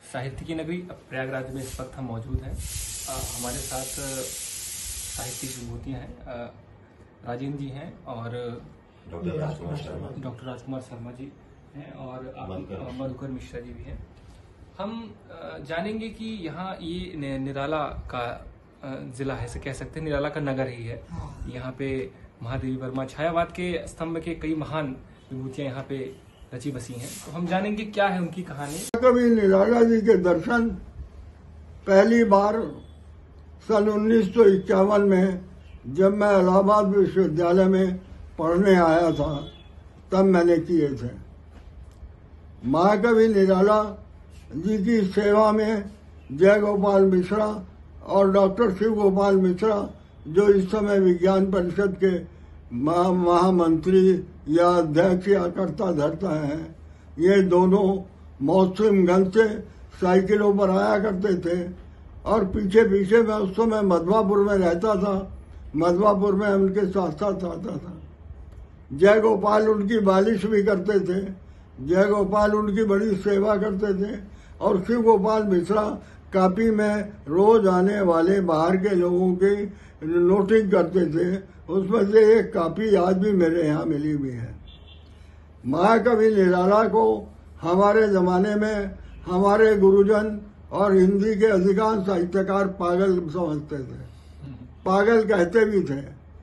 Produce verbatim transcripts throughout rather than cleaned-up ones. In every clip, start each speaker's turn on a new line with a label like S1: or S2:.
S1: साहित्य की नगरी प्रयागराज में इस वक्त हम मौजूद हैं। आ, हमारे साथ साहित्यिक विभूतियाँ हैं, राजेंद्र जी हैं और
S2: डॉक्टर राजकुमार शर्मा
S1: डॉक्टर राजकुमार शर्मा जी हैं और मधुकर मिश्रा जी भी हैं। हम जानेंगे कि यहाँ ये निराला का जिला है, से कह सकते हैं निराला का नगर ही है। यहाँ पे महादेवी वर्मा छायावाद के स्तंभ के कई महान विभूतियाँ यहाँ पे रची बसी हैं। तो हम जानेंगे क्या है उनकी कहानी।
S3: कभी निराला जी के दर्शन पहली बार सन उन्नीस सौ इक्यावन में जब मैं इलाहाबाद विश्वविद्यालय में पढ़ने आया था तब मैंने किए थे। महाकवि निराला जी की सेवा में जय गोपाल मिश्रा और डॉक्टर शिव गोपाल मिश्रा, जो इस समय विज्ञान परिषद के महा, महामंत्री या अध्यक्ष या कर्ता धर्ता हैं, ये दोनों मौसमगंज से साइकिलों पर आया करते थे और पीछे पीछे मैं उस समय मधवापुर में रहता था। मधवापुर में उनके साथ साथ आता था। जय गोपाल उनकी बालिश भी करते थे। जय गोपाल उनकी बड़ी सेवा करते थे और शिव गोपाल मिश्रा कापी में रोज आने वाले बाहर के लोगों की नोटिंग करते थे। उसमें से एक कापी आज भी मेरे यहाँ मिली हुई है। महाकवि निराला को हमारे जमाने में हमारे गुरुजन और हिंदी के अधिकांश साहित्यकार पागल समझते थे, पागल कहते भी थे।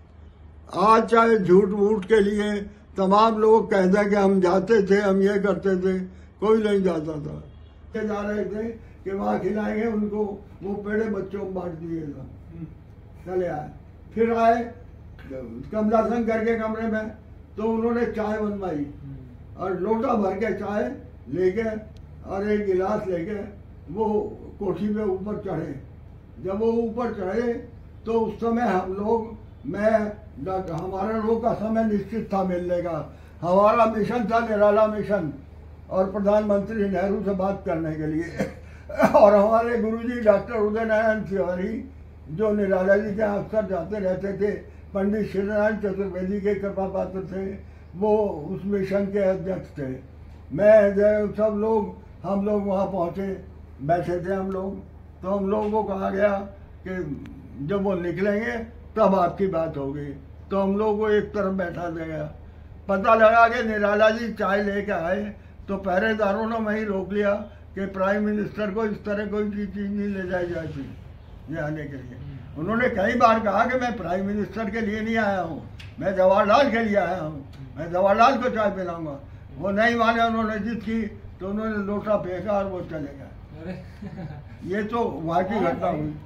S3: आज चाहे झूठ मूठ के लिए तमाम लोग कहते हैं कि हम जाते थे, हम ये करते थे, कोई नहीं जाता था। जा रहे थे कि वहाँ खिलाएंगे उनको, वो पेड़े बच्चों को बांट दिएगा। चले आए, फिर आए कमला शंकर के कमरे में तो उन्होंने चाय बनवाई और लोटा भर के चाय लेके और एक गिलास लेके वो कोठी पे ऊपर चढ़े। जब वो ऊपर चढ़े तो उस समय हम लोग, मैं हमारा लोग का समय निश्चित था मिलने का। हमारा मिशन था निराला मिशन और प्रधानमंत्री नेहरू से बात करने के लिए। और हमारे गुरुजी डॉक्टर उदय नारायण तिवारी, जो निराला जी के अक्सर जाते रहते थे, पंडित श्री नारायण चतुर्वेदी के कृपा पात्र थे, वो उस मिशन के अध्यक्ष थे। मैं सब लोग हम लोग वहाँ पहुँचे, बैठे थे हम लोग। तो हम लोगों को कहा गया कि जब वो निकलेंगे तब आपकी बात होगी। तो हम लोग को एक तरफ बैठा दिया गया। पता लगा कि निराला जी चाय लेके आए तो पहरेदारों ने वहीं रोक लिया कि प्राइम मिनिस्टर को इस तरह कोई चीज़ नहीं ले जाई जाती जाने के लिए। उन्होंने कई बार कहा कि मैं प्राइम मिनिस्टर के लिए नहीं आया हूँ, मैं जवाहरलाल के लिए आया हूँ, मैं जवाहरलाल को चाय पिलाऊंगा। वो नहीं माने, उन्होंने जिद की तो उन्होंने लोटा फेंका और वो चले गए। ये तो वहाँ की घटना हुई।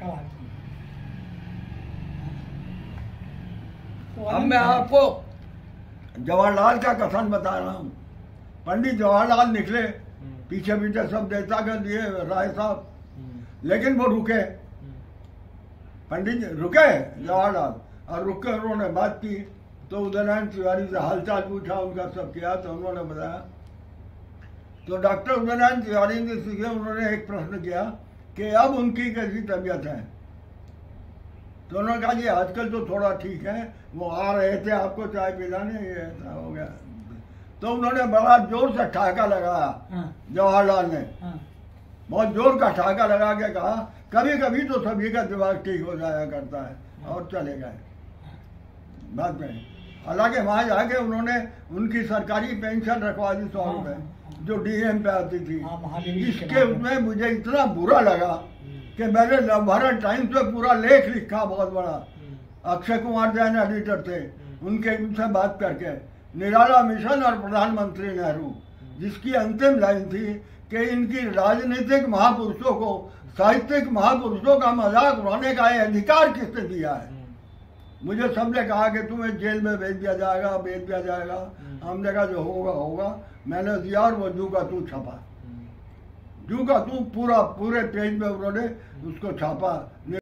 S3: अब मैं आपको जवाहरलाल का कथन बता रहा हूँ। पंडित जवाहरलाल निकले, पीछे पीछे सब देता कर दिए राय साहब, लेकिन वो रुके। पंडित रुके जवाहरलाल, और रुक कर उन्होंने बात की। तो उदय नारायण तिवारी से हालचाल पूछा, उनका सब किया तो उन्होंने बताया। तो डॉक्टर उदय नारायण तिवारी ने सीखे उन्होंने एक प्रश्न किया कि अब उनकी कैसी तबीयत है। तो उन्होंने कहा जी आजकल तो थोड़ा ठीक है, वो आ रहे थे आपको चाय पिलाने, ये ऐसा हो गया। तो उन्होंने बड़ा जोर से ठहाका लगाया जवाहरलाल ने, बहुत जोर का ठहाका लगा के कहा कभी कभी तो सभी का दिमाग ठीक हो जाया करता है, और चले गए बाद में। हालांकि वहाँ जाके उन्होंने उनकी सरकारी पेंशन रखवा दी सौ रुपये, जो डीएम पे आती थी। इसके उसमें मुझे इतना बुरा लगा कि मैंने नवभारत टाइम्स में पूरा लेख लिखा, बहुत बड़ा। अक्षय कुमार जैन एडिटर थे, उनके उनसे बात करके निराला मिशन और प्रधानमंत्री नेहरू, जिसकी अंतिम लाइन थी कि इनकी राजनीतिक महापुरुषों को, साहित्यिक महापुरुषों का मजाक उड़ाने का अधिकार किसने दिया है। मुझे सबने कहा कि तुम्हें जेल में भेज दिया जाएगा, भेज दिया जाएगा। हमने कहा जो होगा होगा। मैंने दिया और वो जू का तू छपा, जू का तू पूरा पूरे पेज में उन्होंने उसको छापा।